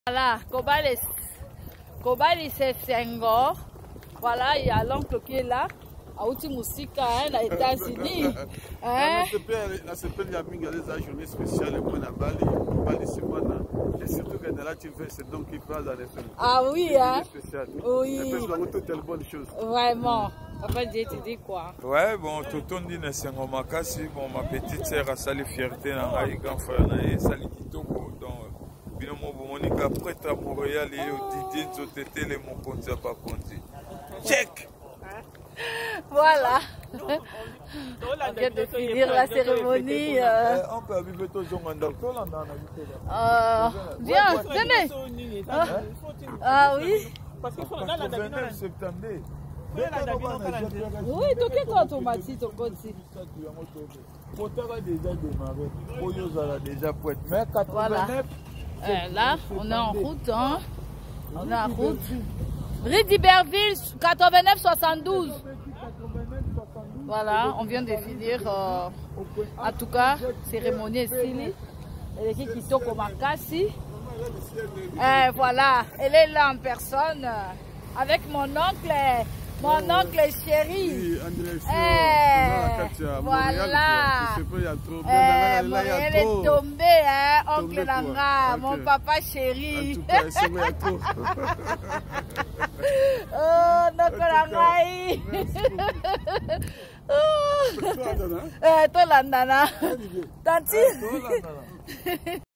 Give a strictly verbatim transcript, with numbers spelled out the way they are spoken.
Voilà, Kobali, Kobali c'est Senghor. Voilà, il y a l'oncle qui est là. Aouti Moussika, hein, aux États-Unis. Hein? La semaine, il y a une journée spéciale pour la Bali. Bali, c'est moi. Et surtout que dans la T V, c'est donc qui parle dans les films. Ah oui, hein? Oui. C'est une bonne chose. Vraiment. Papa Dieu, tu dis quoi? Ouais, bon, tout le monde dit Senghor Makasi. Bon, ma petite sœur a sali fierté dans la grand frère, a sali kitoko. Donc, binomo bomonika prêtre à Montréal et au Didier Nzotété les mon compte à pas compter. Check. Voilà. On vient de finir la cérémonie. Euh... On peut vivre tout le monde. Euh... Viens, venez. Ah, ah oui. Parce qu'il faut le vingt-neuf septembre. Oui, donc qu'est-ce que tu m'as dit, ton côté? Déjà démarré. Déjà pour être. Voilà. Euh, là, on est en route. Hein. On est en route. Rue d'Iberville, quatre-vingt-neuf soixante-douze. Voilà, on vient de finir. Euh, en tout cas, cérémonie ici. Elle est qui toque au Makasi. Et voilà, elle est là en personne. Avec mon oncle. Mon oncle chéri. Oui, eh, voilà. Eh, Montréal est tombé, hein, oncle Nanga, okay. Mon papa chéri. En tout cas, c'est moi trop. Oh, notre Nangaï. Toi, Landana. Eh, toi, Landana. Tanti.